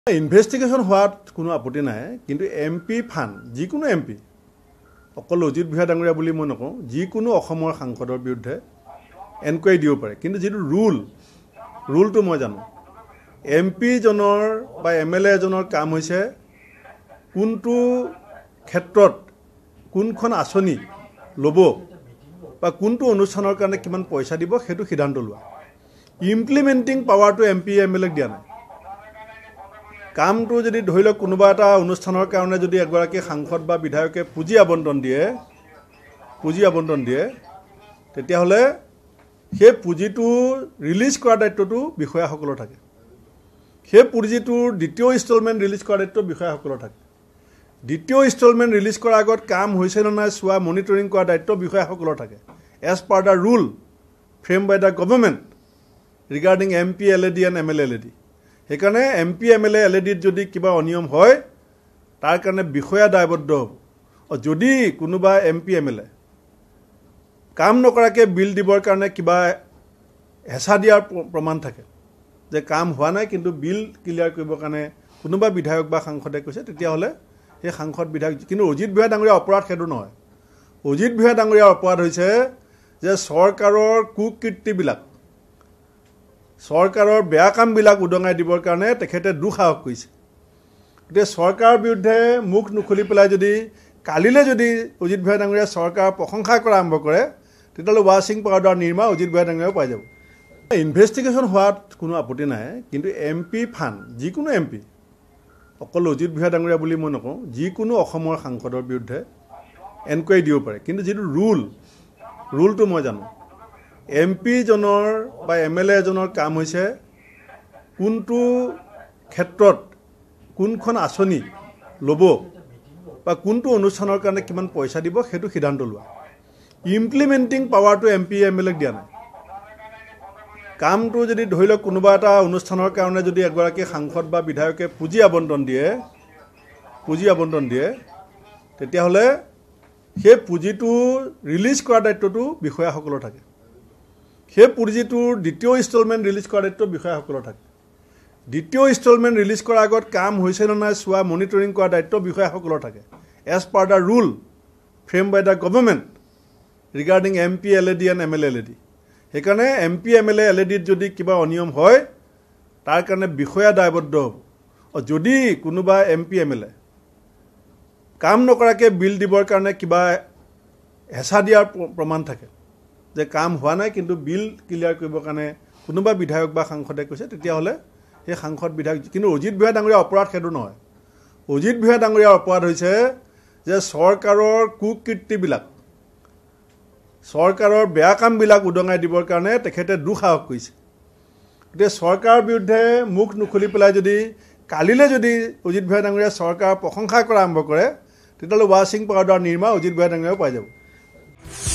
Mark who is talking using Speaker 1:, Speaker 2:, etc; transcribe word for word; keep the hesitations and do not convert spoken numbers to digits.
Speaker 1: Investigation হোৱাত কোনো আপত্তি নাই, কিন্তু এম পি ফাণ্ড যিকোনো এম পি অকল অজিত ভূঞা ডাঙৰীয়া বুলি মই নকওঁ, যিকোনো অসমৰ সাংসদৰ বিৰুদ্ধে এনকুৱাৰী দিব পাৰে। কিন্তু যিটো ৰুল ৰুলটো মই জানো, এম পিজনৰ বা এম এল এজনৰ কাম হৈছে কোনটো ক্ষেত্ৰত কোনখন আঁচনি ল'ব বা কোনটো অনুষ্ঠানৰ কাৰণে কিমান পইচা দিব সেইটো সিদ্ধান্ত লোৱা। ইমপ্লিমেণ্টিং পাৱাৰটো এম পি এম এল এক দিয়া নাই। কামটো যদি ধৰি লওক কোনোবা এটা অনুষ্ঠানৰ কাৰণে যদি এগৰাকী সাংসদ বা বিধায়কে পুঁজি আবণ্টন দিয়ে পুঁজি আবণ্টন দিয়ে তেতিয়াহ'লে সেই পুঁজিটো ৰিলিজ কৰাৰ দায়িত্বটো বিষয়াসকলৰ থাকে। সেই পুঁজিটোৰ দ্বিতীয় ইনষ্টলমেণ্ট ৰিলিজ কৰাৰ দায়িত্ব বিষয়াসকলৰ থাকে। দ্বিতীয় ইনষ্টলমেণ্ট ৰিলিজ কৰাৰ আগত কাম হৈছে নে নাই চোৱা, মনিটৰিং কৰাৰ দায়িত্ব বিষয়াসকলৰ থাকে as per the rule frame by the government regarding M P L A D and M L L A D. সেইকাৰণে M P M L A L A ডিত যদি কিবা অনিয়ম হয় তাৰ কাৰণে বিষয়া দায়বদ্ধ হ'ব। যদি কোনোবা M P M L A কাম নকৰাকৈ বিল দিবৰ কাৰণে কিবা হেঁচা দিয়াৰ প্ৰমাণ থাকে যে কাম হোৱা নাই কিন্তু বিল ক্লিয়াৰ কৰিবৰ কাৰণে কোনোবা বিধায়ক বা সাংসদে কৈছে, তেতিয়াহ'লে সেই সাংসদ বিধায়ক, কিন্তু অজিত ভূঞা ডাঙৰীয়াৰ অপৰাধ সেইটো নহয়। অজিত ভূঞা ডাঙৰীয়াৰ অপৰাধ হৈছে যে চৰকাৰৰ কুকীৰ্তিবিলাক, চৰকাৰৰ বেয়া কামবিলাক উদঙাই দিবৰ কাৰণে তেখেতে দুঃসাহস কৰিছে। গতিকে চৰকাৰৰ বিৰুদ্ধে মুখ নুখুলি পেলাই যদি কালিলৈ যদি অজিত ভূঞা ডাঙৰীয়াই চৰকাৰৰ প্ৰশংসা কৰা আৰম্ভ কৰে তেতিয়াহ'লে ৱাশ্বিং পাউডাৰ নিৰ্মা অজিত ভূঞা ডাঙৰীয়াও পাই যাব। ইনভেষ্টিগেশ্যন হোৱাত কোনো আপত্তি নাই, কিন্তু এম পি ফাণ্ড যিকোনো এম পি অকল অজিত ভূঞা ডাঙৰীয়া বুলি মই নকওঁ, যিকোনো অসমৰ সাংসদৰ বিৰুদ্ধে এনকুৱাৰী দিব পাৰে। কিন্তু যিটো ৰুল ৰুলটো মই জানো, এম পিজনৰ বা এম এল এজনৰ কাম হৈছে কোনটো ক্ষেত্ৰত কোনখন আঁচনি ল'ব বা কোনটো অনুষ্ঠানৰ কাৰণে কিমান পইচা দিব সেইটো সিদ্ধান্ত লোৱা। ইমপ্লিমেণ্টিং পাৱাৰটো এম পি এম এল এক দিয়া নাই। কামটো যদি ধৰি লওক কোনোবা এটা অনুষ্ঠানৰ কাৰণে যদি এগৰাকী সাংসদ বা বিধায়কে পুঁজি আবণ্টন দিয়ে পুঁজি আবণ্টন দিয়ে তেতিয়াহ'লে সেই পুঁজিটো ৰিলিজ কৰাৰ দায়িত্বটো বিষয়াসকলৰ থাকে। সেই পুঁজিটোৰ দ্বিতীয় ইনষ্টলমেণ্ট ৰিলিজ কৰাৰ দায়িত্ব বিষয়াসকলৰ থাকে। দ্বিতীয় ইনষ্টলমেণ্ট ৰিলিজ কৰাৰ আগত কাম হৈছে নে নাই চোৱা, মনিটৰিং কৰাৰ দায়িত্ব বিষয়াসকলৰ থাকে as per the rule frame by the government regarding M P L A D and M L L A D. সেইকাৰণে M P M L A L A ডিত যদি কিবা অনিয়ম হয় তাৰ কাৰণে বিষয়া দায়বদ্ধ হ'ব। যদি কোনোবা M P M L A কাম নকৰাকৈ বিল দিবৰ কাৰণে কিবা হেঁচা দিয়াৰ প্ৰমাণ থাকে যে কাম হোৱা নাই কিন্তু বিল ক্লিয়াৰ কৰিবৰ কাৰণে কোনোবা বিধায়ক বা সাংসদে কৈছে, তেতিয়াহ'লে সেই সাংসদ বিধায়ক, কিন্তু অজিত ভূঞা ডাঙৰীয়াৰ অপৰাধ সেইটো নহয়। অজিত ভূঞা ডাঙৰীয়াৰ অপৰাধ হৈছে যে চৰকাৰৰ কুকীৰ্তিবিলাক, চৰকাৰৰ বেয়া কামবিলাক উদঙাই দিবৰ কাৰণে তেখেতে দুঃসাহস কৰিছে। গতিকে চৰকাৰৰ বিৰুদ্ধে মুখ নুখুলি পেলাই যদি কালিলৈ যদি অজিত ভূঞা ডাঙৰীয়াই চৰকাৰৰ প্ৰশংসা কৰা আৰম্ভ কৰে তেতিয়াহ'লে ৱাশ্বিং পাউডাৰ নিৰ্মা অজিত ভূঞা ডাঙৰীয়াও পাই যাব।